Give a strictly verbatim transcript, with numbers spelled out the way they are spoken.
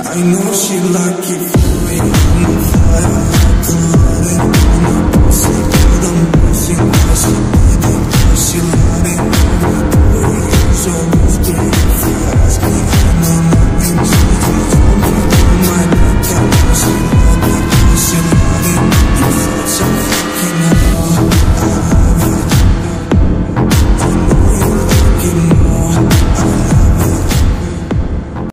I know she like it flowing on the fire. Like a light on a pussy, but I'm missing.